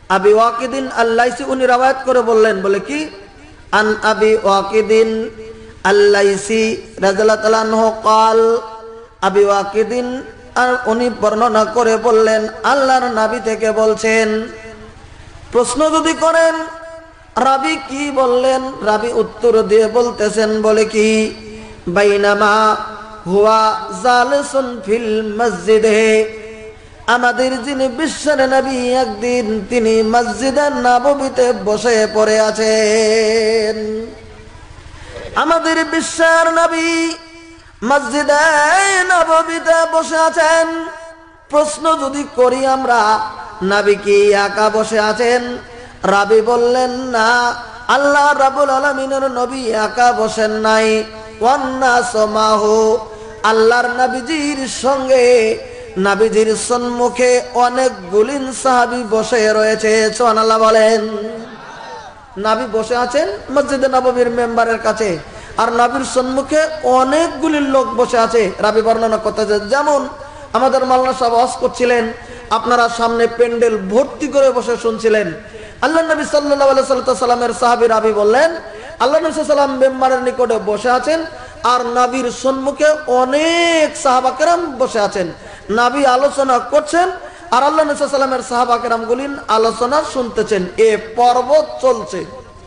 আবি ওয়াকিদিন আল-লাইসি উনি রওয়ায়াত করে বললেন, বলে কি, আন আবি ওয়াকিদিন আল-লাইসি রাদিয়াল্লাহু তাআলা আনহু قال, আবি ওয়াকিদিন আর উনি বর্ণনা করে বললেন আল্লাহর নবী থেকে বলছেন। প্রশ্ন যদি করেন রাবি কি বললেন, রাবি উত্তর দিয়ে বলতেছেন, বলে কি, বাইনামা হুয়া জালিসুন ফিল মসজিদে, আমাদের যিনি বিশ্বের নবী একদিন তিনি মসজিদে নববীতে বসে পড়ে আছেন। আমাদের বিশ্বের নবী মসজিদে নববীতে বসে আছেন। প্রশ্ন যদি করি আমরা, নবী কি একা বসে আছেন? রাবি বললেন না, আল্লাহ রাব্বুল আলামিনের নবী একা বসেন নাই, ওয়ান্নাসু মাহু, আল্লাহর নবীজির সঙ্গে নবীজির সম্মুখে অনেকগুলি সাহাবী বসে রয়েছে। সুবহানাল্লাহ বলেন। নবী বসে আছেন মসজিদে নববীর মেম্বারের কাছে, আর নবীর সম্মুখে অনেকগুলি লোক বসে আছে। রাবি বর্ণনা করতেছে, যেমন আমাদের মাওলানা সাহেব ওয়াজ করছিলেন, আপনারা সামনে প্যান্ডেল ভর্তি করে বসে শুনছিলেন। আল্লাহ নবী সাল্লাল্লাহু আলাইহি সাল্লামের সাহাবী রাবি বললেন, আল্লাহ নবী সাল্লাল্লাহু আলাইহি সাল্লাম মেম্বারের নিকটে বসে আছেন, আর নবীর সম্মুখে অনেক সাহাবা কেরাম বসে আছেন। নবী আলোচনা করছেন, আর আল্লাহ নবী সাল্লাল্লাহু আলাইহি সাল্লামের সাহাবা কেরামগুলি আলোচনা শুনতেছেন। এ পর্ব চলছে।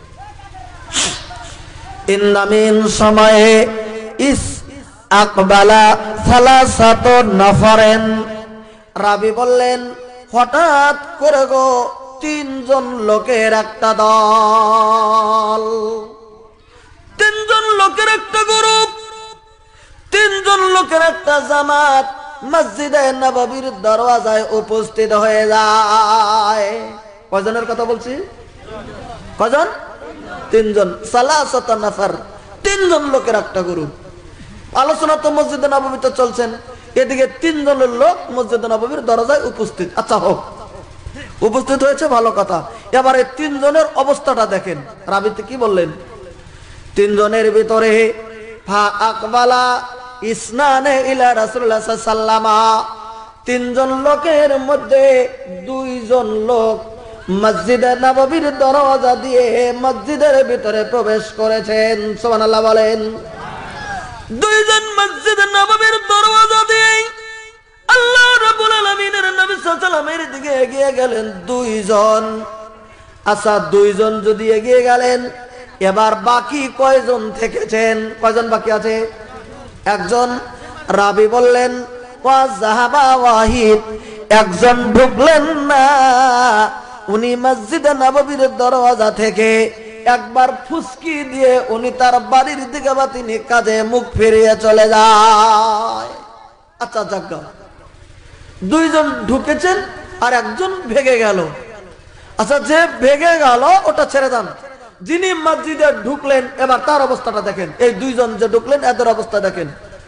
ইন্না মিন সময়ে ইস আকবালা সালাসাতু নাফারেন, রাবি বললেন হঠাৎ করে গো তিনজন লোকের একটা দল, তিনজন লোকের একটা গ্রুপ, তিনজন লোকের একটা জামাত মসজিদে নববীর দরওয়াজায় উপস্থিত হয়ে যায়। কয়জনের কথা বলছি? কয়জন? তিনজন। সালাসাতু নাফার, তিনজন লোকের একটা গ্রুপ। আলোচনা তো মসজিদে নববীতে চলছেন, এদিকে তিনজনের লোক মসজিদে নববীর দরজায় উপস্থিত। আচ্ছা হোক, উপস্থিত হয়েছে, ভালো কথা। এবারে তিনজনের অবস্থাটা দেখেন। রাবিতে কি বললেন? তিনজনের ভিতরে ফা আকবালা ইসনানে ইলা রাসূলুল্লাহ সাল্লাল্লাহু আলাইহি ওয়াসাল্লাম, তিনজন লোকের মধ্যে দুইজন লোক মসজিদে নববীর দরজা দিয়ে মসজিদের ভিতরে প্রবেশ করেছেন। সুবহানাল্লাহ বলেন। দুইজন মসজিদে নববীর দরজা দিয়ে আল্লাহ রাব্বুল আলামিনের নবী সাল্লাল্লাহু আলাইহি ওয়াসাল্লামের দিকে এগিয়ে গেলেন দুইজন। আচ্ছা, দুইজন যদি এগিয়ে গেলেন, এবার বাকি কয়জন থেকেছেন? কয়জন বাকি আছে? একজন। রাবি বললেন ওয়া যাহাবা ওয়াহিদ, একজন ঢুকলেন না। উনি মসজিদে নববীর দরজা থেকে একবার ফুসকি দিয়ে উনি তার বাড়ির দিকে বা তিনি কাজে মুখ ফিরিয়ে চলে যায়। আচ্ছা যাক, দুইজন ঢুকেছেন আর একজন ভেগে গেল। আচ্ছা, যে ভেগে গেল ওটা ছেড়ে দেন, যিনি মসজিদে ঢুকলেন এবার তার অবস্থাটা দেখেন। এই দুইজন যে ঢুকলেন এদের অবস্থা দেখেন।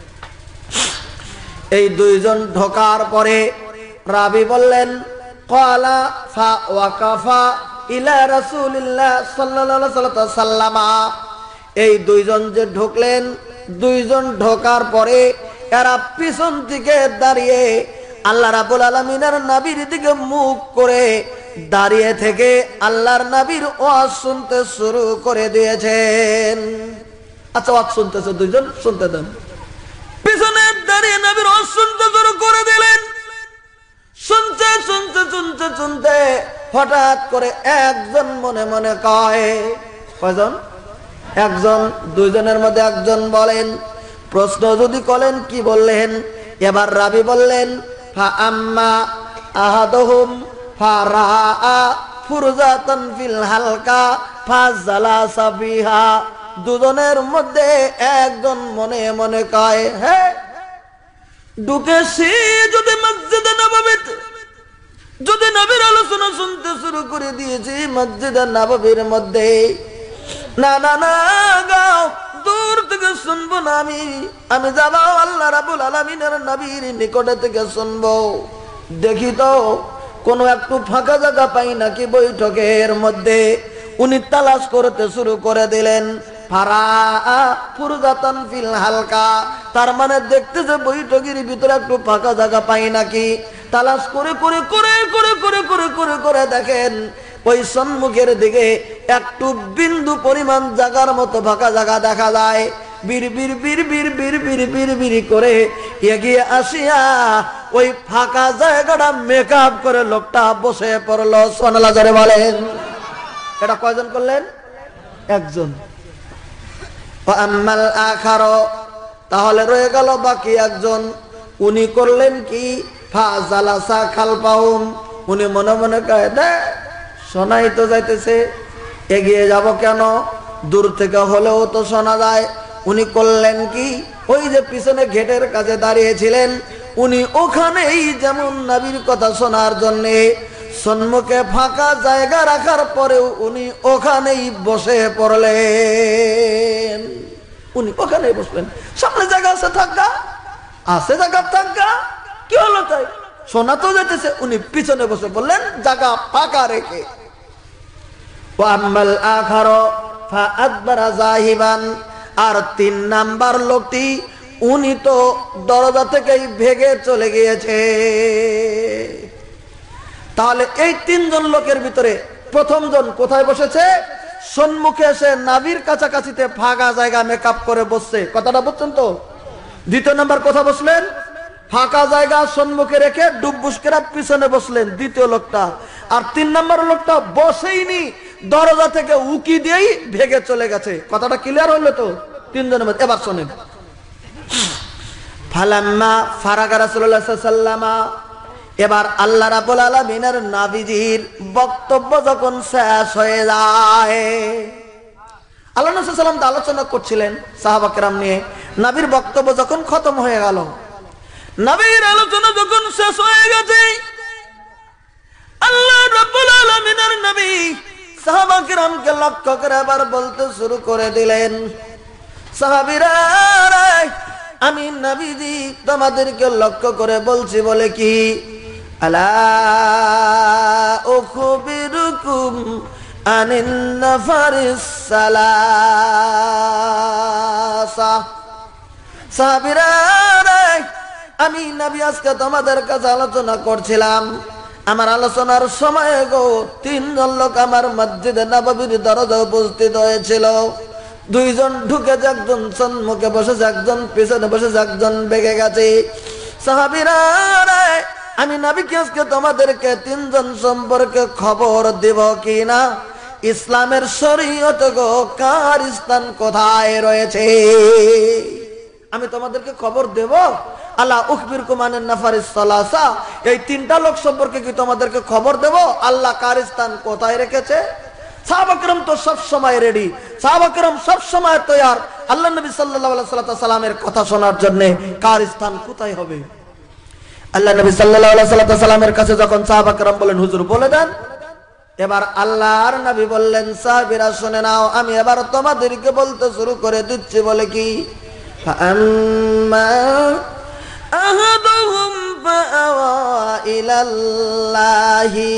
এই দুইজন ঢোকার পরে রাবি বললেন ক্বালা ফা ওয়াকাফা ইলা রাসূলিল্লাহ সাল্লাল্লাহু আলাইহি ওয়াসাল্লাম, এই দুইজন যে ঢুকলেন, দুইজন ঢোকার পরে এরা পিছন থেকে দাঁড়িয়ে আল্লাহ রাব্বুল আলামিনের নবীর দিকে মুখ করে দাঁড়িয়ে থেকে আল্লাহর নবীর ওয়াজ শুনতে শুরু করে দিয়েছেন। আচ্ছা, ওয়াজ শুনতেছে দুইজন, শুনতে দেন। পিছনে দাঁড়িয়ে নবীর ওয়াজ শুনতে শুরু করে দিলেন। শুনতে শুনতে শুনতে শুনতে হঠাৎ করে একজন মনে মনে কয়, কয়জন? একজন। দুইজনের মধ্যে একজন বলেন, প্রশ্ন যদি করেন কি বললেন? এবার রাবি বললেন ফা আম্মা আহাদুহুম ফারাআ ফুরজাতান ফিল হালকা ফাজালাসা বিহা, দুজনের মধ্যে একজন মনে মনে কয়, হ্যাঁ ঢুকেছি যদি মসজিদে নববীতে, যদি নবীর আলোচনা শুনতে শুরু করে দিয়েছি মসজিদে নববীর মধ্যে, না না না গাও, দূর থেকে শুনবো না, আমি যাবো আল্লাহ রাব্বুল আলামিনের নবীর নিকটে থেকে শুনবো। দেখি তো কোনো একটু ফাঁকা জায়গা পাই নাকি বৈঠকের মধ্যে। উনি তালাশ করতে শুরু করে দিলেন। ফারা ফুরজাতান ফিল হালকা, তার মানে দেখতেছে বৈঠকের ভিতরে একটু ফাঁকা জায়গা পাই নাকি। তালাশ করে করে করে করে করে করে করে করে দেখেন ওই সম্মুখের দিকে একটু বিন্দু পরিমাণ জায়গার মতো ফাঁকা জায়গা দেখা যায়। বীর বীর বীর বীর বীর বীর বীর বীর করে এগিয়ে আসিয়া ওই ফাঁকা জায়গাটা মেকআপ করে লোকটা বসে পড়লো। সুবহানাল্লাহ জোরে বলেন। এটা কয়জন করলেন? একজন। আম্মাল আখারো, তাহলে রয়ে গেল বাকি একজন। উনি করলেন কি? ফাজালাসা খালফাহুম, উনি মনে মনে কয় দে শোনাই তো যাইতেছে, এগিয়ে যাব কেন, দূর থেকে হলেও তো শোনা যায়। উনি করলেন কি? ওই যে পিছনে গেটের কাছে দাঁড়িয়েছিলেন উনি ওখানেই যেমন নবীর কথা শোনার জন্য সম্মুখে ফাঁকা জায়গা রাখার পরেও উনি ওখানেই বসে পড়লেন। উনি ওখানেই বসলেন। সামনে জায়গা আছে থাকা, আছে জায়গা থাকা, কি হলো তাই? শোনা তো যেতেছে। উনি পিছনে বসে বললেন জায়গা ফাঁকা রেখে। ওয়াম্মাল আখারো ফাআদবারা যাহিবান, আর 3 নাম্বার লোকটি উনি তো দরজা থেকেই ভেগে চলে গিয়েছে। তাহলে এই 3 জন লোকের ভিতরে প্রথম জন কোথায় বসেছে? সম্মুখে এসে নাভির কাছাকাছিতে ফাঁকা জায়গা মেকআপ করে বসছে। কথাটা বুঝছেন তো? দ্বিতীয় নাম্বার কোথায় বসলেন? ফাঁকা জায়গা সম্মুখে রেখে ডুববুসকেরা পিছনে বসলেন দ্বিতীয় লোকটা। আর 3 নাম্বার লোকটা বসেইনি, দরজা থেকে উকি দিয়েই ভেগে চলে গেছে। কথাটা ক্লিয়ার হইলো তো? 3 জনের মধ্যে। এবার শোনেন। ফালাম্মা ফারাগা রাসূলুল্লাহ সাল্লাল্লাহু আলাইহি ওয়াসাল্লাম, এবার আল্লাহ রাব্বুল আলামিনের নবীজির বক্তব্য যখন শেষ হয়ে যায়, আল্লাহ নবী সাল্লাল্লাহু আলাইহি ওয়াসাল্লাম আলোচনা করছিলেন সাহাবা কেরাম নিয়ে। নবীর বক্তব্য যখন খতম হয়ে গেল, নবীর আলোচনা যখন শেষ হয়ে গেছে, আল্লাহ রাব্বুল আলামিনের নবী সাহাবা কেরামকে লক্ষ্য করে আবার বলতে শুরু করে দিলেন, সাহাবীরা আমি নবীজি তোমাদেরকে লক্ষ্য করে বলছি বলে কি, আলা উখবিরুকুম আনিন নাফারিস সালাসা। সাহাবীরা আমি নবী আজকে তোমাদের কাছে আলোচনা করছিলাম। আমার আলোচনার সময় গো 3 জন লোক আমার মসজিদে নববীর দরজায় উপস্থিত হয়েছিল। 2 জন ঢুকেছে, একজন সম্মুখে বসেছে, একজন পিছনে বসেছে, একজন বেগে গেছে। সাহাবীরা আমি নবীকে আজকে তোমাদেরকে 3 জন সম্পর্কে খবর দেব কিনা, ইসলামের শরীয়ত গো কার স্থান কোথায় রয়েছে আমি তোমাদেরকে খবর দেব। আলা উখবিরকুম আনিন নাফারিস সালাসা, এই 3টা লোক সম্পর্কে কি তোমাদেরকে খবর দেব আল্লাহ কার স্থান কোথায় রেখেছে। সাহাবা কেরাম তো সব সময় রেডি, সাহাবা কেরাম সব সময় তৈয়ার আল্লাহ নবী সাল্লাল্লাহু আলাইহি সাল্লামের কথা শোনার জন্য কার স্থান কোথায় হবে। আল্লাহ নবী সাল্লাল্লাহু আলাইহি সাল্লামের কাছে যখন সাহাবা কেরাম বলেন হুজুর বলে দেন, এবার আল্লাহর নবী বললেন সাহাবীরা শুনে নাও, আমি এবার তোমাদেরকে বলতে শুরু করে দিচ্ছি বলে কি, ফাআম্মা আহাদুহুম ফাআওয়া ইলাল্লাহি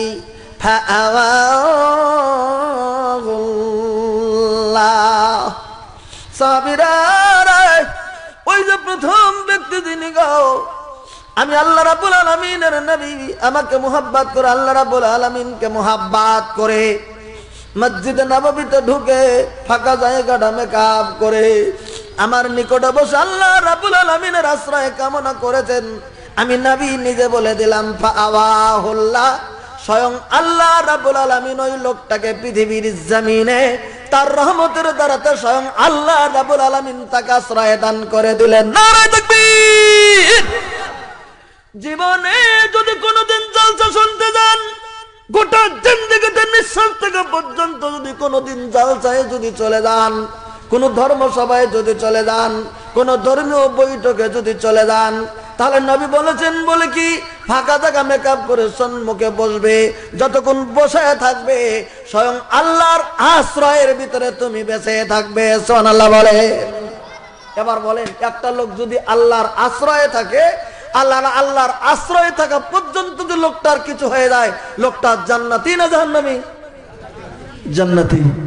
ফাআওয়াহুল্লাহ। সাহাবীরা ওই যে প্রথম ব্যক্তি যিনি গো আমি আল্লাহ রাব্বুল আলামিনের নবী, আমাকে মুহাব্বত করে আল্লাহ রাব্বুল আলামিনকে মুহাব্বত করে মসজিদে নববীতে ঢুকে ফাঁকা জায়গাটা মেকআপ করে আমার নিকটে বসে আল্লাহ রাব্বুল আলামিনের আশ্রয় কামনা করেছেন। আমি নবী নিজে বলে দিলাম ফাআওয়াহুল্লাহ, স্বয়ং আল্লাহ রাব্বুল আলামিন ওই লোকটাকে পৃথিবীর জমিনে তার রহমতের দ্বারাতে স্বয়ং আল্লাহ রাব্বুল আলামিন তাকে আশ্রয় দান করে দিলেন। নারে তাকবীর। জীবনে যদি কোনোদিন জলসা শুনতে যান, গোটা জিন্দেগিতে নিঃশ্বাস থেকে পর্যন্ত যদি কোনোদিন জলসায় যদি চলে যান, কোন ধর্মসভায় যদি চলে যান, কোন ধর্মীয় বৈঠকে যদি চলে যান, তাহলে নবী বলেছেন বলে কি ফাঁকা জায়গা মেকআপ করে সম্মুখে বসবে, যতক্ষণ বসে থাকবে স্বয়ং আল্লাহর আশ্রয়ের ভিতরে তুমি বেঁচে থাকবে। সুবহানাল্লাহ বলে। এবার বলেন একটা লোক যদি আল্লাহর আশ্রয়ে থাকে, আল্লাহর আশ্রয়ে থাকা পর্যন্ত যদি লোকটার কিছু হয়ে যায়, লোকটা জান্নাতি না জাহান্নামী? জান্নাতি।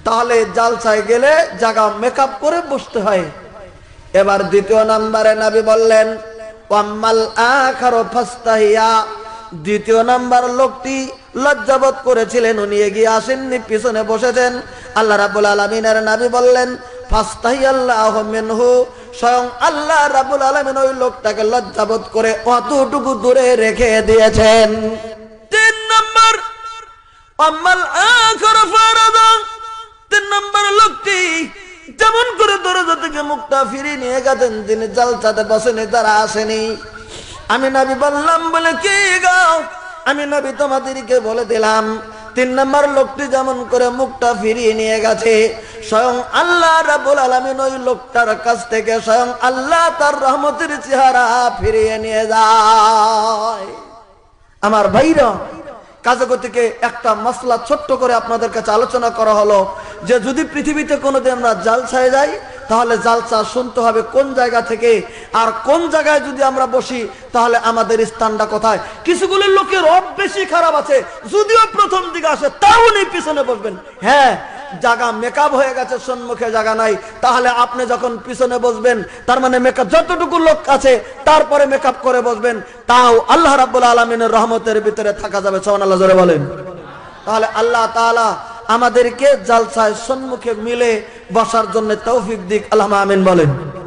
তাহলে জালসায় গেলে জায়গা মেকআপ করে বসতে হয়। এবার দ্বিতীয় নম্বরে নবী বললেন ওয়াম্মাল আখারু ফাস্তাহিয়া, দ্বিতীয় নাম্বার লোকটি লজ্জাবোধ করেছিলেন, উনি এগিয়ে আসেননি, পিছনে বসেছেন। আল্লাহ রাব্বুল আলামিনের নবী বললেন ফাস্তাহিয়াল্লাহু মিনহু, স্বয়ং আল্লাহ রাব্বুল আলামিন ওই লোকটাকে লজ্জাবোধ করে অতটুকু দূরে রেখে দিয়েছেন। তিন নম্বর ওয়াম্মাল আখারু ফারাদা, তিন নম্বর লোকটি যেমন করে দরজা থেকে মুখটা ফিরিয়ে নিয়ে গেছেন, তিনি জালসাতে বসেনি, তারা আসেনি। আমি নবী বললাম বলে কি গো, আমি নবী তোমাদেরকে বলে দিলাম, তিন নম্বর লোকটি যেমন করে মুখটা ফিরিয়ে নিয়ে গেছে, স্বয়ং আল্লাহ রাব্বুল আলামিন ওই লোকটার কাছ থেকে স্বয়ং আল্লাহ তার রহমতের চেহারা ফিরিয়ে নিয়ে যায়। আমার ভাইরা, কাজে থেকে একটা মাসলা ছোট্ট করে আপনাদের কাছে আলোচনা করা হলো যে যদি পৃথিবীতে কোনোদিন আমরা জালসায় যাই, তাহলে জালসা শুনতে হবে কোন জায়গা থেকে, আর কোন জায়গায় যদি আমরা বসি তাহলে আমাদের স্থানটা কোথায়। কিছুগুলো লোকের বেশি খারাপ আছে, যদিও প্রথম দিকে আসে তাও নেই, পিছনে বসবেন। হ্যাঁ, জায়গা মেকআপ হয়ে গেছে, সম্মুখে জায়গা নাই, তাহলে আপনি যখন পিছনে বসবেন তার মানে মেকআপ যতটুকু লোক আছে তারপরে মেকআপ করে বসবেন, তাও আল্লাহ রাব্বুল আলামিনের রহমতের ভিতরে থাকা যাবে। সুবহানাল্লাহ জোরে বলেন। তাহলে আল্লাহ তাআলা আমাদেরকে জালসায় সম্মুখে মিলে বসার জন্য তৌফিক দিক, আল্লাহুম্মা আমিন বলেন।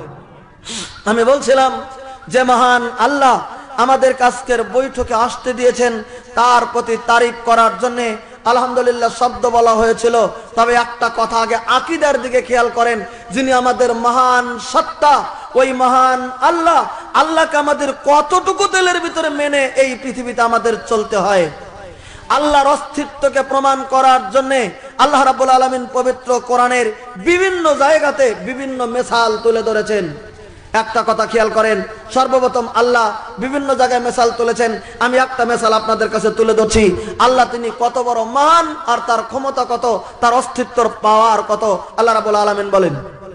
আমি বলছিলাম যে মহান আল্লাহ আমাদের আজকের বৈঠকে আসতে দিয়েছেন, তার প্রতি তারিফ করার জন্য আলহামদুলিল্লাহ শব্দ বলা হয়েছিল। তবে একটা কথা আগে আকীদার দিকে খেয়াল করেন, যিনি আমাদের মহান সত্তা, ওই মহান আল্লাহ, আল্লাহকে আমাদের কতটুকু দিলের ভিতরে মেনে এই পৃথিবীতে আমাদের চলতে হয়। আল্লাহর অস্তিত্বকে প্রমাণ করার জন্য আল্লাহ রাব্বুল আলামিন পবিত্র কোরআনের বিভিন্ন জায়গাতে বিভিন্ন মিসাল তুলে ধরেছেন। একটা কথা খেয়াল করেন, সর্বপ্রথম আল্লাহ বিভিন্ন জায়গায় মিসাল তুলেছেন। আমি একটা মিসাল আপনাদের কাছে তুলে ধরছি। আল্লাহ তিনি কত বড় মহান, আর তার ক্ষমতা কত, তার অস্তিত্বর পাওয়ার কত, আল্লাহ রাব্বুল আলামিন বলেন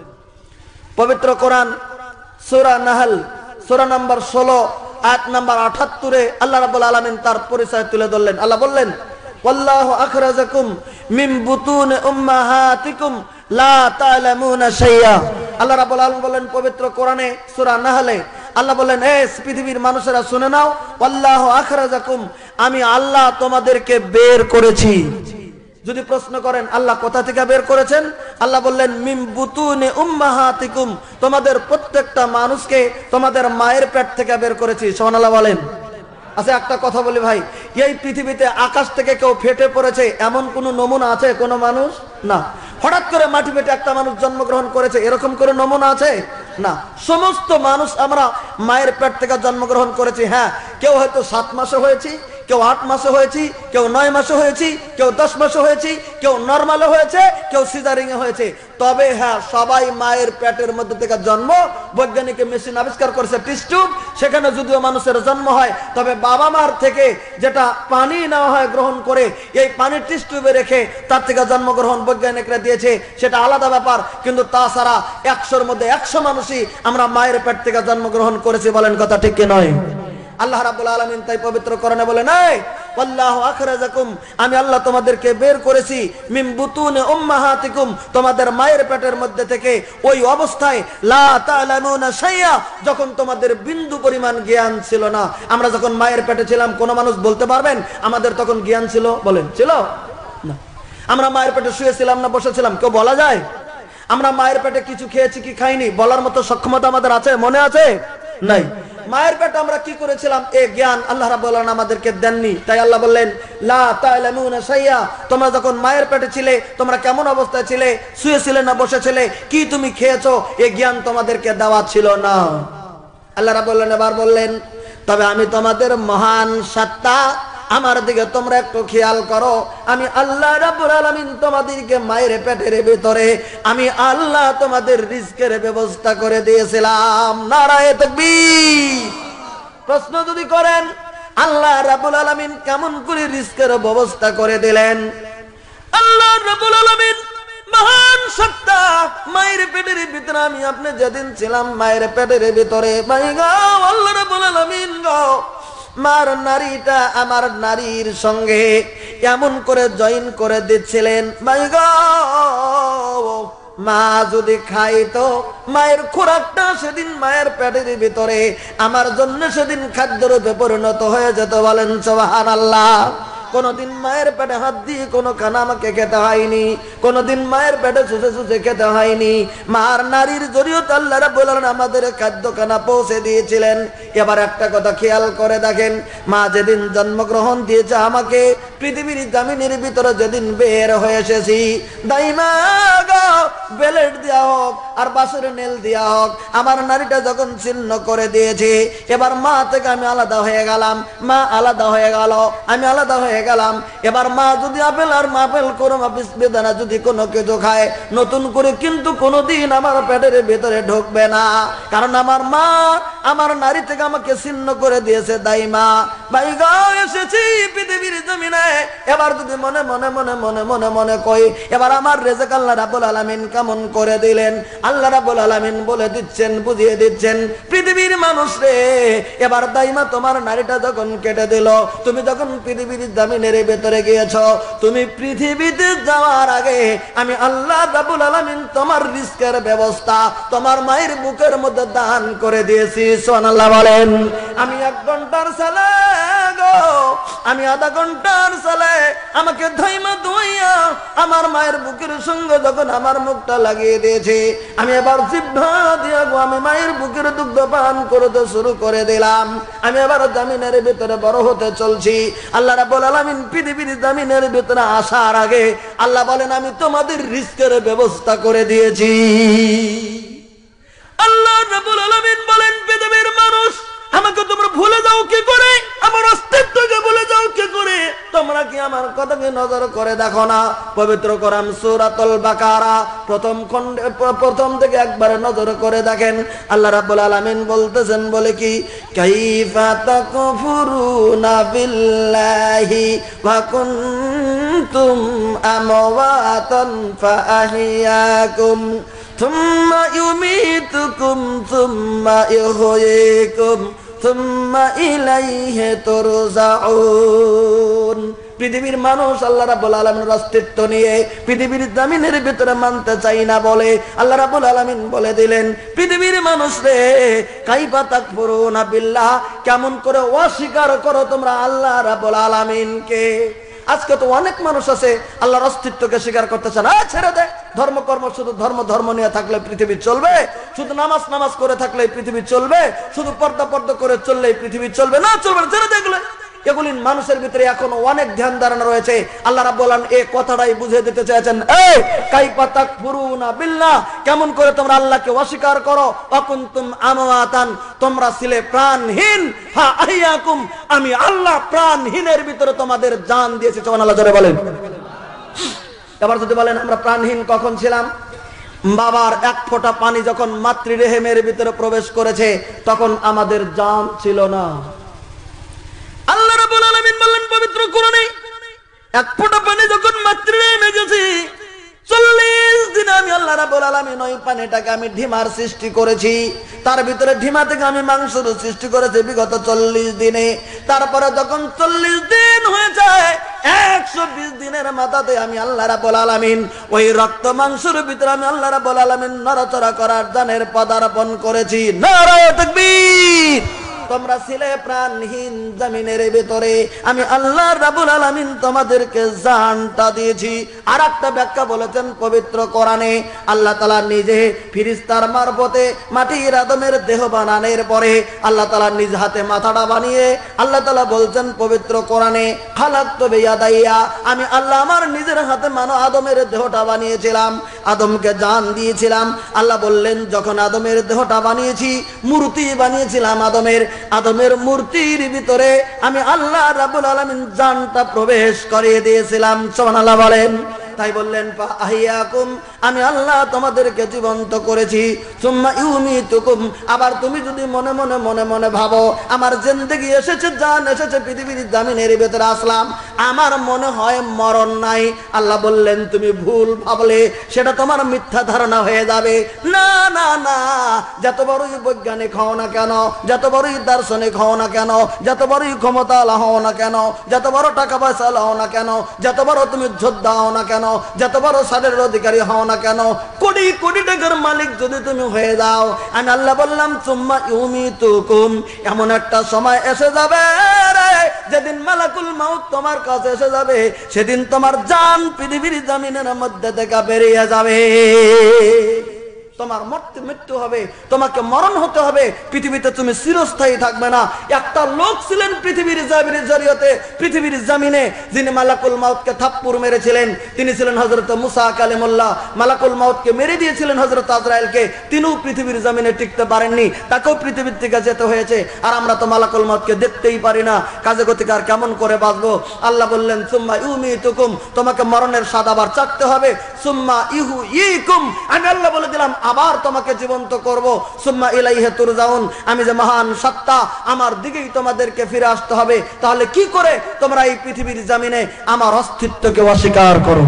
পবিত্র কোরআন সূরা নাহল সূরা নাম্বার 16 আয়াত নাম্বার 78-এ আল্লাহ রাব্বুল আলামিন তার পরিচয় তুলে ধরলেন। আল্লাহ বললেন ওয়াল্লাহু আখরাজাকুম মিন বুতুনি উম্মাহাতিকুম লা তা'লামুনা শাইআ। আল্লাহ রাব্বুল আলামিন বলেন পবিত্র কোরআনে সূরা নাহলে, আল্লাহ বলেন হে পৃথিবীর মানুষেরা শুনে নাও, ওয়াল্লাহু আখরাজাকুম, আমি আল্লাহ তোমাদেরকে বের করেছি। যদি প্রশ্ন করেন আল্লাহ কোথা থেকে বের করেছেন, আল্লাহ বললেন মিন বুতুনি উম্মাহাতিকুম, তোমাদের প্রত্যেকটা মানুষকে তোমাদের মায়ের পেট থেকে বের করেছি। সুবহানাল্লাহ বলেন। আচ্ছা একটা কথা বলি ভাই, এই পৃথিবীতে আকাশ থেকে কেউ ফেটে পড়েছে এমন কোন নমুনা আছে কোন মানুষ? না। হঠাৎ করে মাটি পেটে একটা মানুষ জন্মগ্রহণ করেছে এরকম করে নমুনা আছে? না। সমস্ত মানুষ আমরা মায়ের পেট থেকে জন্মগ্রহণ করেছি। হ্যাঁ, কেউ হয়তো 7 মাসে হয়েছি, কেউ 8 মাসে হয়েছি, কেউ 9 মাসে হয়েছি, কেউ 10 মাসে হয়েছি, কেউ নরমালে হয়েছে, কেউ সিজারিং এ হয়েছে। তবে হ্যাঁ, সবাই মায়ের পেটের মধ্যে থেকে জন্ম। বৈজ্ঞানিক মেশিন আবিষ্কার করেছে টেস্ট টিউব, সেখানে যদিও মানুষের জন্ম হয়, তবে বাবা মার থেকে যেটা পানি নেওয়া হয় গ্রহণ করে, এই পানি টেস্ট টিউবে রেখে তার থেকে জন্মগ্রহণ বৈজ্ঞানিকরা দিয়েছে, সেটা আলাদা ব্যাপার। কিন্তু তাছাড়া 100-র মধ্যে 100 মানুষই আমরা মায়ের পেট থেকে জন্মগ্রহণ করেছি। বলেন কথা ঠিক কি নয়? আল্লাহ রাব্বুল আলামিন তাই পবিত্র কোরআনে বলেন এই ওয়াল্লাহু আখরাজাকুম, আমি আল্লাহ তোমাদেরকে বের করেছি মিন বুতুনি উম্মাহাতিকুম, তোমাদের মায়ের পেটের মধ্যে থেকে, ওই অবস্থায় লা তা'লামুনা শাইআ, যখন তোমাদের বিন্দু পরিমাণ জ্ঞান ছিল না। আমরা যখন মায়ের পেটে ছিলাম কোন মানুষ বলতে পারবেন আমাদের তখন জ্ঞান ছিল? বলেন ছিল না। আমরা মায়ের পেটে শুয়েছিলাম না বসেছিলাম? কেউ বলা যায়? আমরা মায়ের পেটে কিছু খেয়েছি কি খাইনি বলার মতো সক্ষমতা আমাদের আছে? মনে আছে? নাই। মায়ের পেটে আমরা কি করেছিলাম এই জ্ঞান আল্লাহ রাব্বুল আলামিন আমাদেরকে দেননি। তাই আল্লাহ বললেন লা তা'লামুনা শাইআ, তোমরা যখন মায়ের পেটে ছিলে তোমরা কেমন অবস্থায় ছিলে, শুয়েছিলে না বসেছিলে, কি তুমি খেয়েছো, এই জ্ঞান তোমাদেরকে দেওয়া ছিল না। আল্লাহ রাব্বুল আলামিন এবার বললেন তবে আমি তোমাদের মহান সত্তা, আমার দিকে তোমরা একটু খেয়াল করো, আমি আল্লাহ রাব্বুল আলামিন তোমাদেরকে মায়ের পেটের ভিতরে আমি আল্লাহ তোমাদের রিজকের ব্যবস্থা করে দিয়েছিলাম। নারায়ে তাকবীর। প্রশ্ন যদি করেন আল্লাহ রাব্বুল আলামিন কেমন করে রিজকের ব্যবস্থা করে দিলেন, আল্লাহ রাব্বুল আলামিন মহান সত্তা, মায়ের পেটের ভিতরে আমি আপনি যেদিন ছিলাম মায়ের পেটের ভিতরে, ভাই গো আল্লাহ রাব্বুল আলামিন গো মার নারীটা আমার নারীর সঙ্গে এমন করে জয়েন করে দিচ্ছিলেন, ভাই গো মা যদি খাইতো, মায়ের খোরাকটা সেদিন মায়ের পেটের ভিতরে আমার জন্য সেদিন খাদ্যরূপে পরিণত হয়ে যেত। বলেন সুবহানাল্লাহ। কোনদিন মায়ের পেটে হাত দিয়ে কোনো খানা আমাকে খেতে হয়নি, কোনদিন মায়ের পেটে চুষে চুষে খেতে হয়নি। মার নারীর জরিয়তে আল্লাহ রাব্বুল আলামিন আমাদের খাদ্য খানা পৌঁছে দিয়েছিলেন। এবার একটা কথা খেয়াল করে দেখেন, মা যেদিন জন্মগ্রহণ দিয়েছে আমাকে, পৃথিবীর জমিনের ভিতরে যেদিন বের হয়ে এসেছি, দাইমা গো বেলেট দেওয়া হোক আর বাসের নেল দেওয়া হোক, আমার নারীটা যখন ছিন্ন করে দিয়েছে, এবার মা থেকে আমি আলাদা হয়ে গেলাম, মা আলাদা হয়ে গেল, আমি আলাদা হয়ে গেলাম। এবার মা যদি আপেল আর মাপেল কোরমা বেদানা যদি কোনো কিছু খায় নতুন করে, কিন্তু কোনোদিন আমার পেটের ভেতরে ঢুকবে না, কারণ আমার মা আমার নারী থেকে আমাকে ছিন্ন করে দিয়েছে। দাইমা ভাই গাও এসেছি পৃথিবীর জমিনে, এবার যদি মনে মনে মনে মনে মনে মনে কই, এবার আমার রেজেক আল্লাহ রাব্বুল আলামিন কেমন করে দিলেন। আল্লাহ রাব্বুল আলামিন বলে দিচ্ছেন, বুঝিয়ে দিচ্ছেন, পৃথিবীর মানুষ রে, এবার দাইমা তোমার নারীটা যখন কেটে দিল, তুমি যখন পৃথিবীর জমিনের ভেতরে গিয়েছ, তুমি পৃথিবীতে যাওয়ার আগে আমি আল্লাহ রাব্বুল আলামিন তোমার রিজকের ব্যবস্থা তোমার মায়ের বুকের মধ্যে দান করে দিয়েছি। সুবহানাল্লাহ বলেন। আমি 1 ঘন্টার ছেলে গো, আমি আধা ঘন্টার ছেলে, আমাকে ধইমা ধুইয়া আমার মায়ের বুকের সঙ্গে যখন আমার মুখটা লাগিয়ে দিয়েছে, আমি এবার জিহ্বা দিয়া গো আমি মায়ের বুকের দুগ্ধ পান করতে শুরু করে দিলাম। আমি এবার জমিনের ভিতরে বড় হতে চলছি। আল্লাহ রাব্বুল আলামিন পৃথিবীর জমিনের ভিতরে আসার আগে আল্লাহ বলেন, আমি তোমাদের রিজকের ব্যবস্থা করে দিয়েছি। আল্লাহ রাব্বুল আলামিন বলেন, পৃথিবীর মানুষ আমাকে তোমরা ভুলে যাও কি করে, আমার অস্তিত্বকে ভুলে যাও কি করে, তোমরা কি আমার কথাকে নজর করে দেখো না? পবিত্র কোরআন সূরাতুল বাকারা প্রথম খণ্ডে প্রথম থেকে একবারে নজর করে দেখেন। আল্লাহ রাব্বুল আলামিন বলতেছেন, বলে কি, কাইফা তাকফুরুনা বিল্লাহি ওয়া কুনতুম আমওয়াতান ফাআহইয়াকুম থুম্মা ইউমীতুকুম থুম্মা ইউহয়িকুম থুম্মা ইলাইহি তুরজাউন। পৃথিবীর মানুষ আল্লাহ রাব্বুল আলামিনের অস্তিত্ব নিয়ে পৃথিবীর জমিনের ভিতরে মানতে চাই না বলে আল্লাহ রাব্বুল আলামিন বলে দিলেন, পৃথিবীর মানুষ রে, কাইফা তাকফুরুনা বিল্লাহ, কেমন করে অস্বীকার করো তোমরা আল্লাহ রাব্বুল আলামিনকে। আজকে তো অনেক মানুষ আছে আল্লাহর অস্তিত্বকে স্বীকার করতেছে না। ছেড়ে দে, ধর্মকর্ম শুধু ধর্ম নিয়ে থাকলে পৃথিবী চলবে, শুধু নামাজ করে থাকলে পৃথিবী চলবে, শুধু পর্দা করে চললে পৃথিবী চলবে না, চলবে না, ছেড়ে দে এগুলো। এগুলি মানুষের ভিতরে এখনো অনেক ধ্যান ধারণা রয়েছে। আল্লাহ রাব্বুল আলামিন এই কথাটাই বুঝিয়ে দিতে চাইছেন, এই কাইফা তাকফুরুনা বিল্লাহ, কেমন করে তোমরা আল্লাহকে অস্বীকার করো, ওয়াকুনতুম আমওয়াতান, তোমরা ছিলে প্রাণহীন, হা আহইয়াকুম, আমি আল্লাহ প্রাণহীনের ভিতরে তোমাদের জান দিয়েছি। সুবহানাল্লাহ জোরে বলেন। এবার যদি বলেন আমরা প্রাণহীন কখন ছিলাম? বাবার 1 ফোঁটা পানি যখন মাতৃরেহেমের ভিতরে প্রবেশ করেছে তখন আমাদের জান ছিল না। আল্লাহ রাব্বুল আলামিন বললেন পবিত্র কোরআনে, 1 ফোঁটা পানি যখন মাতৃরেহেমে গেছে, 40 দিন আমি আল্লাহ রাব্বুল আলামিন ওই পানিটাকে আমি ঢিমার সৃষ্টি করেছি, তার ভিতরে ঢিমা থেকে আমি মাংসের সৃষ্টি করেছি বিগত 40 দিনে। তারপরে যখন 40 দিন হয়ে যায়, 120 দিনের মাথাতে আমি আল্লাহ রাব্বুল আলামিন ওই রক্ত মাংসের ভিতরে আমি আল্লাহ রাব্বুল আলামিন নড়াচড়া করার জানের পদার্পণ করেছি। নারায়ে তাকবীর। তোমরা ছিলে প্রাণহীন জমিনের ভিতরে, আমি আল্লাহ রাব্বুল আলামিন তোমাদেরকে জানটা দিয়েছি। আর একটা ব্যাখ্যা বলেছেন পবিত্র কোরআনে, আল্লাহ তাআলা নিজে ফেরেশতার মারফতে মাটির আদমের দেহ বানানোর পরে আল্লাহ তাআলা নিজ হাতে মাথাটা বানিয়ে আল্লাহ তাআলা বলছেন পবিত্র কোরআনে, খালাকতু বিয়াদাইয়া, আমি আল্লাহ আমার নিজের হাতে আদমের দেহটা বানিয়েছিলাম, আদমকে জান দিয়েছিলাম। আল্লাহ বললেন, যখন আদমের দেহটা বানিয়েছি, মূর্তি বানিয়েছিলাম আদমের মূর্তির ভিতরে আমি আল্লাহ রাব্বুল আলামিন জানটা প্রবেশ করিয়ে দিয়েছিলাম। সুবহানাল্লাহ বলেন। তাই বললেন, ফাআহইয়াকুম, আমি আল্লাহ তোমাদেরকে জীবন্ত করেছি, সুম্মা ইউমীতুকুম, আবার তুমি যদি মনে মনে মনে মনে ভাবো আমার জিন্দেগি এসেছে, জান এসেছে, পৃথিবীর জমিনের ভিতরে আসলাম, আমার মনে হয় মরণ নাই, আল্লাহ বললেন তুমি ভুল ভাবলে, সেটা তোমার মিথ্যা ধারণা হয়ে যাবে। না না না, যত বড়ই বৈজ্ঞানিক হও না কেন, যত বড়ই দার্শনিক হও না কেন, যত বড়ই ক্ষমতাওয়ালা হও না কেন, যত বড় টাকা পয়সা হও না কেন, যত বড় তুমি যোদ্ধা হও না কেন, যত বড় সাদের অধিকারী হও না কেন, কোটি কোটি কোটি টাকার মালিক যদি তুমি হয়ে যাও, আমি আল্লাহ বললাম সুম্মা ইউমিতুকুম, এমন একটা সময় এসে যাবে রে যেদিন মালাকুল মাউত তোমার কাছে এসে যাবে, সেদিন তোমার জান পৃথিবীর জমিনের মধ্যে থেকে বেরিয়ে যাবে। তোমার মৃত্যু হবে, তোমাকে মরণ হতে হবে, পৃথিবীতে তুমি চিরস্থায়ী থাকবে না। একটা লোক ছিলেন পৃথিবীর জরিয়তে, পৃথিবীর জমিনে, যিনি মালাকুল মাউতকে থাপ্পড় মেরেছিলেন, তিনি ছিলেন হযরত মুসা কালিমুল্লাহ। মালাকুল মাউতকে মেরে দিয়েছিলেন হযরত আজরাইলকে, তিনিও পৃথিবীর জমিনে টিকতে পারেননি, তাকেও পৃথিবীর থেকে যেতে হয়েছে। আর আমরা তো মালাকুল মাউতকে দেখতেই পারি না, কাজে গতিকার কেমন করে বাঁচবো? আল্লাহ বললেন সুম্মা ইউমিতুকুম, তোমাকে মরণের স্বাদ আবার চাখতে হবে। সুম্মা ইহুইকুম, আমি আল্লাহ বলে দিলাম আবার তোমাকে জীবন্ত করব। সুম্মা ইলাইহি তুরজাউন, আমি যে মহান সত্তা, আমার দিকেই তোমাদেরকে ফিরে আসতে হবে। তাহলে কি করে তোমরা এই পৃথিবীর জমিনে আমার অস্তিত্বকে অস্বীকার করো?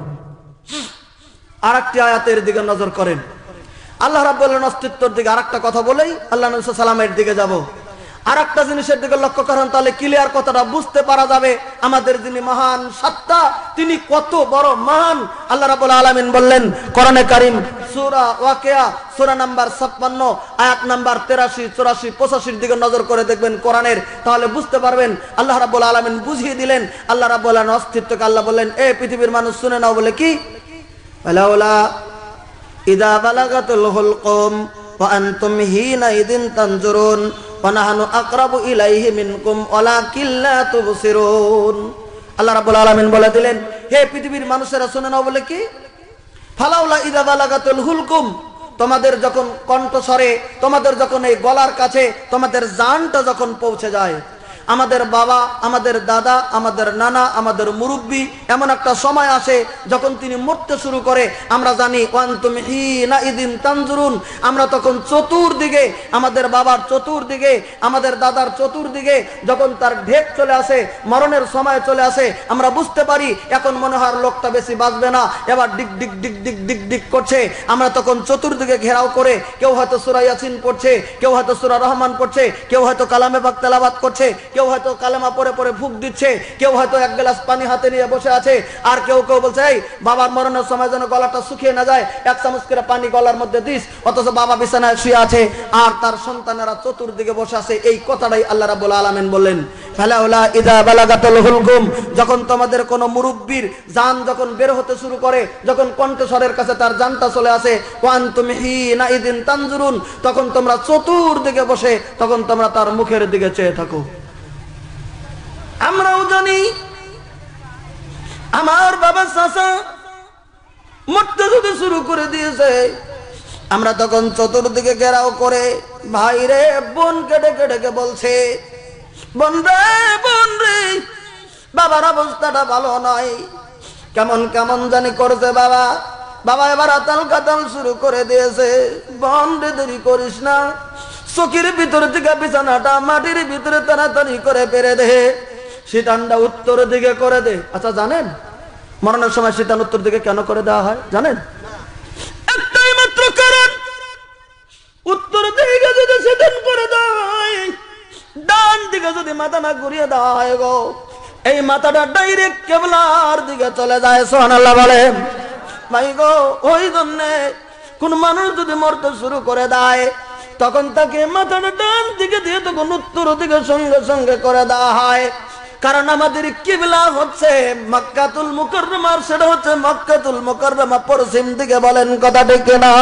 আরেকটি আয়াতের দিকে নজর করেন। আল্লাহ রাব্বুল আলামিন অস্তিত্বের দিকে আরেকটা কথা বলেই আল্লাহ নবী সাল্লাল্লাহু আলাইহি ওয়াসাল্লামের দিকে যাব। আরেকটা জিনিসের দিকে লক্ষ্য করেন, তাহলে ক্লিয়ার কথাটা বুঝতে পারা যাবে আমাদের যিনি মহান সত্তা তিনি কত বড় মহান। আল্লাহ রাব্বুল আলামিন বললেন কোরআনে কারীম সূরা ওয়াকিয়া সূরা নাম্বার 56 আয়াত নাম্বার 83, 84, 85 দিকে নজর করে দেখবেন কোরআনের, তাহলে বুঝতে পারবেন। আল্লাহ রাব্বুল আলামিন বুঝিয়ে দিলেন আল্লাহ রাব্বুল আলামিন অস্তিত্বকে। আল্লাহ বললেন এ পৃথিবীর মানুষ শুনে নাও, বলে কি ওয়ালাউলা ইযা বালাগাতুল হুলকুম ওয়া আনতুম হিনা ইদিন তানজুরুন ওয়া নাহনু আকরাবু ইলাইহি মিনকুম ওয়ালাকিন লা তুবসিরুন। আল্লাহ রাব্বুল আলামিন বলে দিলেন হে পৃথিবীর মানুষেরা শুনে নাও, বলে কি ফালাউলা ইযা বালাগাতুল হুলকুম, তোমাদের যখন কণ্ঠস্বরে, তোমাদের যখন এই গলার কাছে তোমাদের জানটা যখন পৌঁছে যায়, আমাদের বাবা, আমাদের দাদা, আমাদের নানা, আমাদের মুরব্বী, এমন একটা সময় আসে যখন তিনি মরতে শুরু করে। আমরা জানি ওয়ান্তুম হিনা ইদিন তানজুরুন, আমরা তখন চতুর্দিকে, আমাদের বাবার চতুর্দিকে, আমাদের দাদার চতুর্দিকে যখন তার ঢেক চলে আসে, মরণের সময় চলে আসে, আমরা বুঝতে পারি এখন মনে হয় লোকটা বেশি বাঁচবে না, এবার ডিক ডিক ডিক ডিক ডিক ডিক করছে। আমরা তখন চতুর্দিকে ঘেরাও করে, কেউ হয়তো সূরা ইয়াসিন পড়ছে, কেউ হয়তো সূরা রহমান পড়ছে, কেউ হয়তো কালামে পাক তেলাওয়াত করছে, কেউ হয়তো কালেমা পড়ে পড়ে ফুঁক দিচ্ছে, কেউ হয়তো এক গ্লাস পানি হাতে নিয়ে বসে আছে, আর কেউ কেউ বলছে এই বাবার মরণের সময় যেন গলাটা শুকিয়ে না যায়, এক চামচ করে পানি গলার মধ্যে দিস। অথচ বাবা বিছানায় শুয়ে আছে আর তার সন্তানেরা চতুর্দিকে বসে আছে। এই কথাটাই আল্লাহ রাব্বুল আলামিন বললেন ফালাউলা ইযা বালাগাতুল হুলকুম, যখন তোমাদের কোন মুরব্বির জান যখন বের হতে শুরু করে, যখন কণ্ঠস্বরের কাছে তার জানটা চলে আসে, ওয়া আনতুম হিনা ইদিন তানজুরুন, তখন তোমরা চতুর্দিকে বসে তখন তোমরা তার মুখের দিকে চেয়ে থাকো। আমরাও জানি আমার বাবা চাচা মরতে যদি শুরু করে দিয়েছে, আমরা তখন চতুর্দিকে ঘেরাও করে ভাই রে বোনকে ডেকে ডেকে বলছে বোন রে বোন রে, বাবার অবস্থাটা ভালো নয়, কেমন কেমন জানি করছে বাবা, বাবা এবার আতাল কাতাল শুরু করে দিয়েছে, বোন রে দেরি করিস না, চকির ভিতর থেকে বিছানাটা মাটির ভিতরে তাড়াতাড়ি করে পেরে দে, শীতানটা উত্তর দিকে করে দে। আচ্ছা জানেন মরণের সময় শীতান উত্তর দিকে কেন করে দেওয়া হয় জানেন? একটাই মাত্র কারণ, উত্তর দিকে যদি শীতান করে দেওয়া হয়, ডান দিকে যদি মাথা না ঘুরিয়ে দেওয়া হয় গো, এই মাথাটা ডাইরেক্ট কিবলার দিকে চলে যায়। সুবহানাল্লাহ বলেন ভাই গো, ওই জন্যে কোন মানুষ যদি মরতে শুরু করে দেয় তখন তাকে মাথাটা ডান দিকে দিয়ে তখন উত্তর দিকে সঙ্গে সঙ্গে করে দেওয়া হয়। কারণ আমাদের কিবলা হচ্ছে মক্কাতুল মুকাররমা, সেটা হচ্ছে মক্কাতুল মুকাররমা পশ্চিম দিকে। বলেন কথা ঠিক না?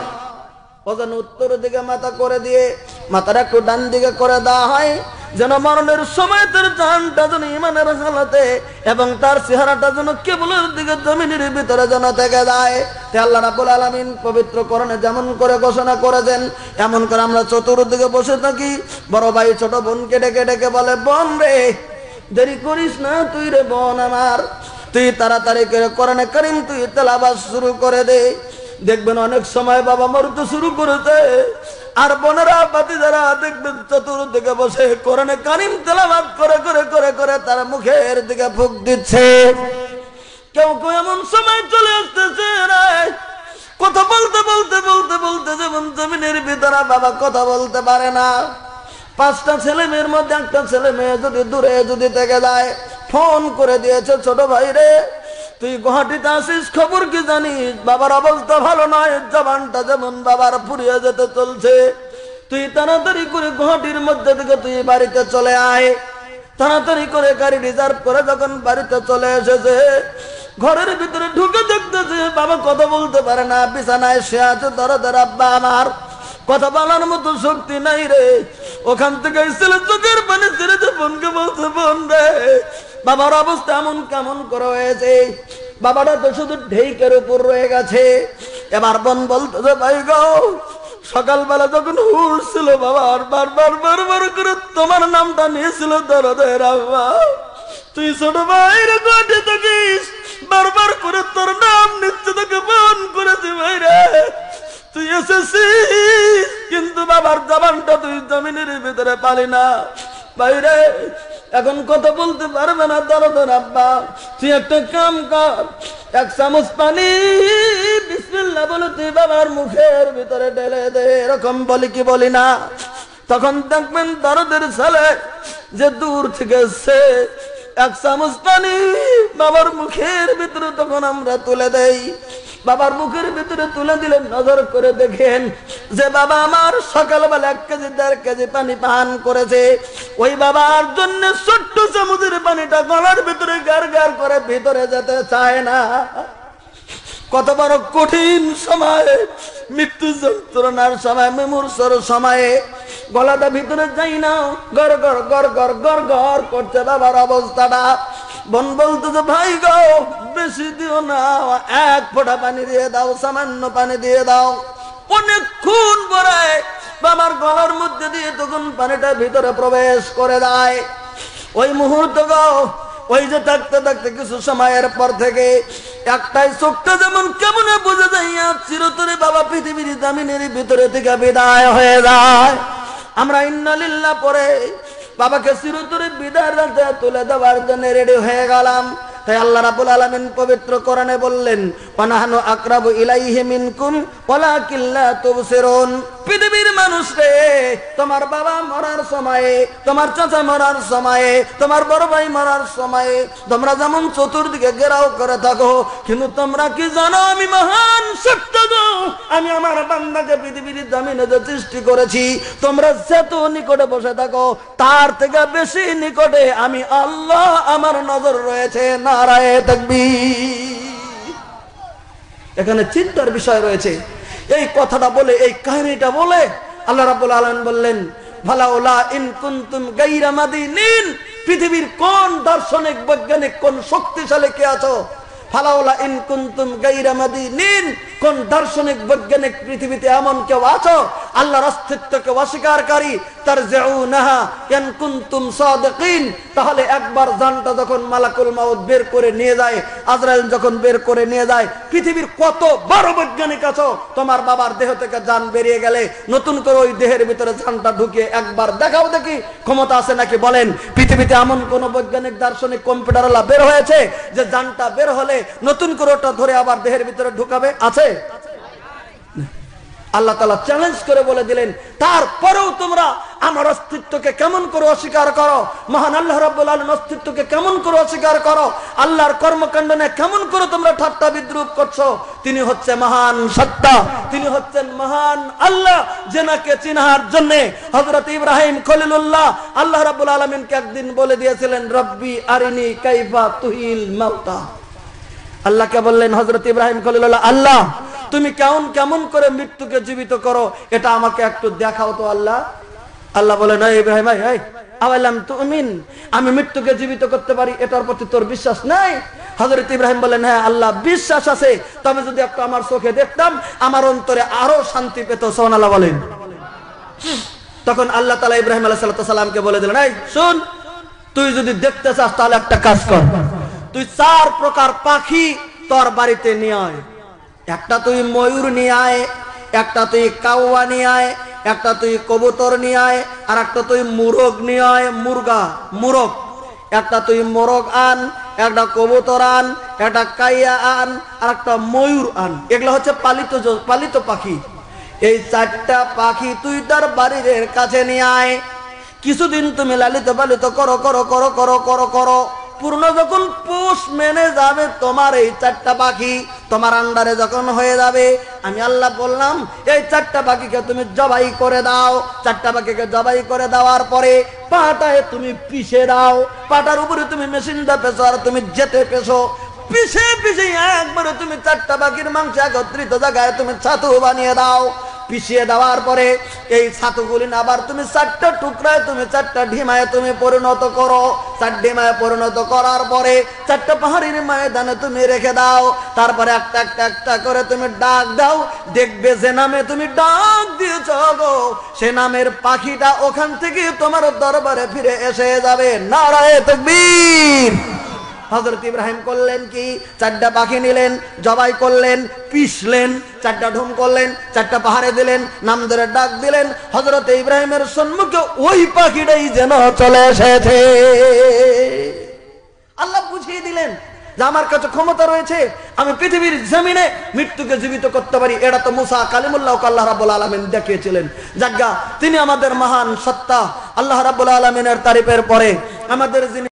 ওজন উত্তর দিকে মাথা করে দিয়ে মাথাটা একটু ডান দিকে করে দেওয়া হয়, যেন মরণের সময় তার জানটা যেন ইমানের হালাতে এবং তার চেহারাটা যেন কেবলের দিকে জমিনের ভিতরে যেন থেকে যায়। আল্লাহ রাব্বুল আলামিন পবিত্র কোরআনে যেমন করে ঘোষণা করেছেন, এমন করে আমরা চতুর্দিকে বসে থাকি। বড় ভাই ছোট বোনকে ডেকে ডেকে বলে বোন রে দেরি করিস না, তুই রে বোন আমার, তুই তাড়াতাড়ি করে কোরআনে কারীম তুই তেলাওয়াত শুরু করে দে। দেখবেন অনেক সময় বাবা মরতে শুরু করেছে আর বোনেরা ভাতিজারা দেখবেন চতুর্দিকে বসে কোরআনে কারীম তেলাওয়াত করে করে করে করে তার মুখের দিকে ফুঁক দিচ্ছে। কেউ কেউ এমন সময় চলে আসতেছে রে কথা বলতে বলতে বলতে বলতে যেমন জমিনের ভিতরে বাবা কথা বলতে পারে না। 5টা ছেলে মেয়ের মধ্যে একটা ছেলে মেয়ে যদি দূরে যদি থেকে যায়, ফোন করে দিয়েছে ছোট ভাই রে তুই গুয়াহাটিতে আসিস, খবর কি জানিস? বাবার অবস্থা ভালো নয়, জবানটা যেমন বাবার ফুরিয়ে যেতে চলছে। তুই তাড়াতাড়ি করে গুয়াহাটির মধ্যে থেকে তুই বাড়িতে চলে আয়। তাড়াতাড়ি করে গাড়ি রিজার্ভ করে যখন বাড়িতে চলে এসেছে, ঘরের ভিতরে ঢুকে দেখতেছে বাবা কথা বলতে পারে না, বিছানায় সে আছে। দরদের আব্বা আমার, কথা বলার মতো শক্তি নাই রে। ওখান থেকে ছেলে চোখের পানি ছেড়েছে, বোনকে বলছে, বোন রে বাবার অবস্থা এমন কেমন করে হয়েছে, বাবাটা তো শুধু ঢেকের উপর রয়ে গেছে। এবার বোন বলতেছে, ভাই গো সকালবেলা যখন হুশ ছিল বাবার, বারবার বারবার করে তোমার নামটা নিয়েছিল দরদের আব্বা। তুই ছোট ভাইরে কোয়াটে থাকিস, বারবার করে তোর নাম নিচ্ছে, তোকে ফোন করেছি ভাই রে, তুই এসেছিস, কিন্তু বাবার জবানটা তুই জমিনের ভিতরে পালি না বাইরে, এখন কথা বলতে পারবে না দরদের আব্বা। তুই একটা কাম কর, এক চামচ পানি বিসমিল্লাহ বলে তুই বাবার মুখের ভিতরে ঢেলে দে। এরকম বলি কি বলি না? তখন দেখবেন দরদের ছেলে যে দূর থেকে এসছে, এক চামচ পানি বাবার মুখের ভিতরে তখন আমরা তুলে দেই। বাবার মুখের ভিতরে তুলে দিলে নজর করে দেখেন যে বাবা আমার সকালবেলা 1 কেজি 1.5 কেজি পানি পান করেছে। ওই বাবার জন্য ছোট্ট চামচের পানিটা গলার ভিতরে গার গার করে ভিতরে যেতে চায় না। কত বড় কঠিন সময়, মৃত্যু যন্ত্রণার সময়, মুমূর্ষর সময়ে গলাটা ভিতরে যাই না, গড় গড় গড় গড় গড় গড় করছে বাবার অবস্থাটা। বোন বলতেছে, ভাই গো বেশি দিও না, 1 ফোঁটা পানি দিয়ে দাও, সামান্য পানি দিয়ে দাও। অনেকক্ষণ পরে বাবার গলার মধ্যে দিয়ে তখন পানিটা ভিতরে প্রবেশ করে দেয়। ওই মুহূর্ত গো, ওই যে থাকতে থাকতে কিছু সময়ের পর থেকে একটাই চোখটা যেমন কেমন বুঝে যাইয়া চিরতরে বাবা পৃথিবীর জামিনের ভিতরে থেকে বিদায় হয়ে যায়। আমরা ইন্না লিল্লাহ পরে বাবাকে চিরতরে বিদায় রাতে তুলে দেওয়ার জন্য রেডি হয়ে গেলাম। তাই আল্লাহ রাব্বুল আলামিন পবিত্র কোরআনে বললেন, ওয়ানাহনু আকরাবু ইলাইহি মিনকুম ওয়ালাকিন লা তুবসিরুন। পৃথিবীর মানুষ রে, তোমার বাবা মরার সময়ে, তোমার চাচা মরার সময়ে, তোমার বড় ভাই মরার সময়ে তোমরা যেমন চতুর্দিকে ঘেরাও করে থাকো, কিন্তু তোমরা কি জানো আমি মহান সত্য গো, আমি আমার বান্দাকে পৃথিবীর জমিনে যে সৃষ্টি করেছি, তোমরা যত নিকটে বসে থাকো তার থেকে বেশি নিকটে আমি আল্লাহ, আমার নজর রয়েছে। নারায়ে তাকবীর। এখানে চিন্তার বিষয় রয়েছে। এই কথাটা বলে, এই কাহিনীটা বলে আল্লাহ রাব্বুল আলামিন বললেন, ফালাউলা ইন কুনতুম গায়রা মাদিনিন, পৃথিবীর কোন দার্শনিক বৈজ্ঞানিক কোন শক্তিশালী কে আছো, ফালাউলা ইন কুনতুম গায়রা মাদিনিন, কোন দার্শনিক বৈজ্ঞানিক পৃথিবীতে এমন কেউ আছো আল্লাহর অস্তিত্বকে অস্বীকারী, তারজিউনাহা ইন কুনতুম সাদিকিন। তাহলে একবার জানটা যখন মালাকুল মাউত বের করে নিয়ে যায়, আজরাইল যখন বের করে নিয়ে যায়, পৃথিবীর কত বড় বৈজ্ঞানিক আছো, তোমার বাবার দেহ থেকে জান বেরিয়ে গেলে নতুন করে ওই দেহের ভিতরে জানটা ঢুকিয়ে একবার দেখাও দেখি ক্ষমতা আছে নাকি। বলেন পৃথিবীতে এমন কোন বৈজ্ঞানিক দার্শনিক কম্পিউটারওয়ালা বের হয়েছে যে জানটা বের হলে নতুন করে ওটা ধরে আবার দেহের ভিতরে ঢুকাবে? আছে? আল্লাহ তাআলা চ্যালেঞ্জ করে বলে দিলেন, তারপরেও তোমরা আমার অস্তিত্বকে কেমন করে অস্বীকার করো, মহান আল্লাহ রাব্বুল আলামিন অস্তিত্বকে কেমন করে অস্বীকার করো, আল্লাহর কর্মকাণ্ড নিয়ে কেমন করে তোমরা ঠাট্টা বিদ্রুপ করছো। তিনি হচ্ছে মহান সত্তা, তিনি হচ্ছেন মহান আল্লাহ, যেনাকে চিনার জন্য হযরত ইব্রাহিম খলিলুল্লাহ আল্লাহ রাব্বুল আলামিনকে একদিন বলে দিয়েছিলেন, রব্বি আরিনি কাইফা তুহিল মাউতা। আল্লাহকে বললেন হযরত ইব্রাহিম খলিলুল্লাহ, আল্লাহ তুমি কেমন কেমন করে মৃত্যুকে জীবিত করো, এটা আমাকে একটু দেখাও তো আল্লাহ। আল্লাহ বলেন, ইব্রাহিম আওয়ালাম তুমিন, আমি মৃত্যুকে জীবিত করতে পারি, এটার প্রতি তোর বিশ্বাস নাই? হযরত ইব্রাহিম বলেন, হ্যাঁ আল্লাহ বিশ্বাস আছে, তবে যদি একটু আমার চোখে দেখতাম আমার অন্তরে আরো শান্তি পেত। সুবহানাল্লাহ বলেন। তখন আল্লাহ তাআলা ইব্রাহিম আলাইহিস সালামকে বলে দিলেন, এই শুন, তুই যদি দেখতে চাস তাহলে একটা কাজ কর, তুই 4 প্রকার পাখি তোর বাড়িতে নিয়ে আয়। একটা তুই ময়ূর নিয়ে আয়, একটা তুই কাউয়া নিয়ে আয়, একটা তুই কবুতর নিয়ে আয়, আর একটা তুই মুরগ নিয়ে আয়, মুরগা মুরগ। একটা তুই মোরগ আন, একটা কবুতর আন, একটা কাইয়া আন, আর একটা ময়ূর আন। এগুলো হচ্ছে পালিত পাখি। এই 4টা পাখি তুই তার বাড়ির কাছে নিয়ে আয়। কিছুদিন তুমি লালিত পালিত করো করো করো করো করো করো, পূর্ণ যখন পোষ মেনে যাবে তোমার এই 4টা পাখি তোমার আন্ডারে যখন হয়ে যাবে, আমি আল্লাহ বললাম এই 4টা পাখিকে তুমি জবাই করে দাও। 4টা পাখিকে জবাই করে দেওয়ার পরে পাটায় তুমি পিষে দাও, পাটার উপরে তুমি মেশিনটা পেছো আর তুমি যেতে পেছো, পিষে পিষে একবারে তুমি 4টা পাখির মাংস একত্রিত জায়গায় তুমি ছাতু বানিয়ে দাও। পিষিয়ে দেওয়ার পরে এই ছাতুগুলি আবার তুমি 4টা টুকরায় তুমি 4টা ঢিমায় তুমি পরিণত করো। 4 ঢিমায় পরিণত করার পরে 4টা পাহাড়ির ময়দানে তুমি রেখে দাও। তারপরে একটা একটা একটা করে তুমি ডাক দাও, দেখবে যে নামে তুমি ডাক দিয়েছ গো সে নামের পাখিটা ওখান থেকে তোমার দরবারে ফিরে এসে যাবে। নারায়ে তাকবীর। হযরত ইব্রাহিম করলেন কি, 4টা পাখি নিলেন, জবাই করলেন, পিষলেন, 4টা ঢুম করলেন, 4টা পাহাড়ে দিলেন, নাম ধরে ডাক দিলেন। হযরত ইব্রাহিমের সম্মুখে ওই পাখিটাই যেন চলে এসেছে। আল্লাহ বুঝিয়ে দিলেন যে আমার কাছে ক্ষমতা রয়েছে, আমি পৃথিবীর জমিনে মৃত্যুকে জীবিত করতে পারি। এটা তো মুসা কালিমুল্লাহ আল্লাহ রাব্বুল আলামিন দেখিয়েছিলেন। যাজ্ঞা তিনি আমাদের মহান সত্তা। আল্লাহ রাব্বুল আলামিনের তারিফের পরে আমাদের যিনি